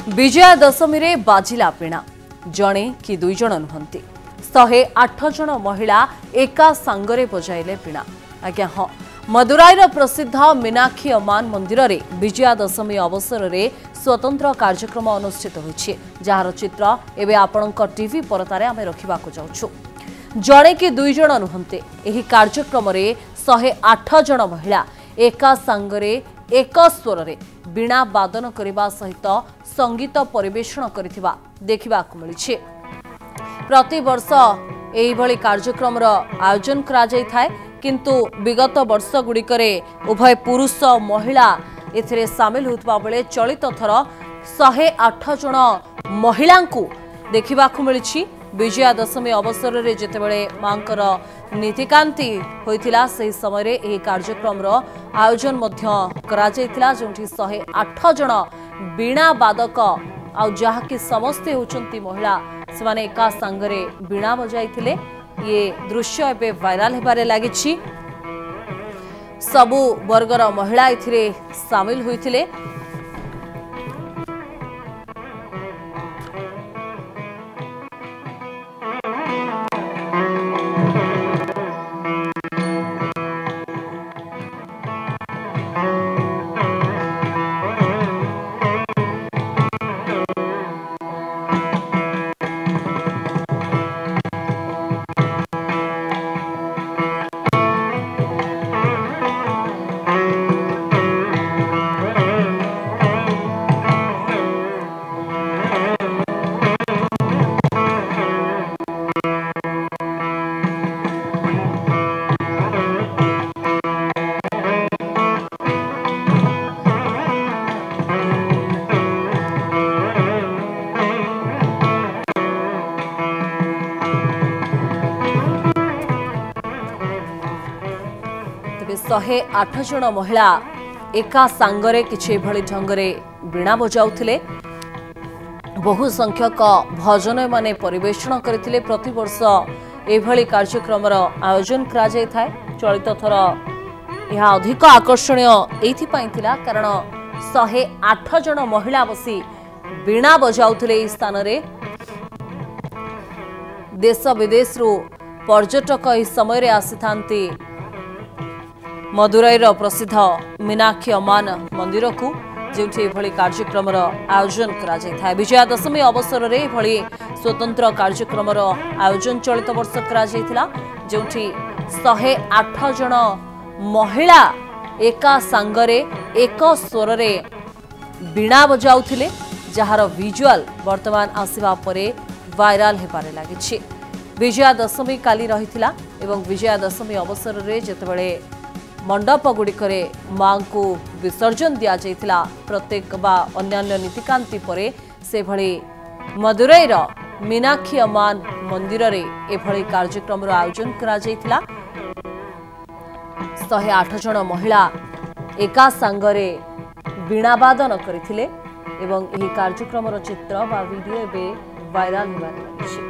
विजया दशमी रे बाजिला पीणा जणे कि दुई जण नुहंती 108 जन महिला एका सांगरे बजाइले पीणा। आज्ञा हाँ, मदुराईर प्रसिद्ध मीनाक्षी अम्मान मंदिर रे विजया दशमी अवसर रे स्वतंत्र कार्यक्रम अनुष्ठित होइछि, जार चित्र एवं आपणक टीवी परतारे आमे रखिबाकु जाउछु। जणे कि दुई जण नुहंते एही कार्यक्रम रे 108 जन महिला एका सांगरे एक स्वर रे बीणा वादन करने सहित संगीत परिवेषण करिथिबा देखिबाकु मिलिछि। प्रति वर्ष एही भली कार्यक्रम आयोजन करा जाय थाए, किंतु विगत वर्ष गुड़िकरे उभय पुरुष महिला एथिरे सामिल होतबा बेले चलित थर 108 जन महिलांकु देखिबाकु मिलिछि। विजया दशमी अवसर रे जेतेबेले मांकर नीतिकांति होइथिला सेही समय रे एही कार्यक्रम आयोजन मध्य करा जायतिला, जोंठी 108 जन बीणा वादक आ जहाँकि समस्ते होचंती महिला सेमाने एका संगरे बीणा बजाइथिले। ये दृश्य एबे वायरल हेबारे लागिछि। सबु वर्गर महिला एथिरे शामिल होइथिले। तेबे 108 जन महिला एका सांगरे किछि भली ढंगरे बीणा बजाउथिले। बहु संख्यक भजन माने परिवेषण करथिले। प्रति वर्ष एभली कार्यक्रम आयोजन करा जाय थाए। चलित थर यह अधिक आकर्षणीय एथि पई थिला कारण 108 जन महिला बसी बीणा बजाउथिले। ई स्थान रे देश विदेश रु पर्यटक ई समय रे आसिथांती मदुराईर प्रसिद्ध मीनाक्षी अम्मान मंदिर को, जोठी भली कार्यक्रम आयोजन करा जाय थाए। विजया दशमी अवसर रे भली स्वतंत्र कार्यक्रम आयोजन चलित वर्ष करा जायतिला, जोठी 108 जन महिला एका सांगरे एक स्वर रे बीणा बजाउथिले, जहार विजुअल वर्तमान आसिबा परे वायरल हेबारे लागिछि। विजया दशमी काली रहिथिला एवं विजया दशमी अवसर रे जेतेबेले मंडप गुड़िकरे मां को विसर्जन दिया जायतिला, प्रत्येक बा अन्यान्य नीतिकांति परे से भली मदुराईर मीनाक्षी अम्मान मंदिर रे एभली कार्यक्रम आयोजन करा जायतिला। 108 जन महिला एका सांगरे बीणा वादन करथिले एवं एही कार्यक्रम चित्र बा वीडियो एबे वायरल हेबारे लागिछि।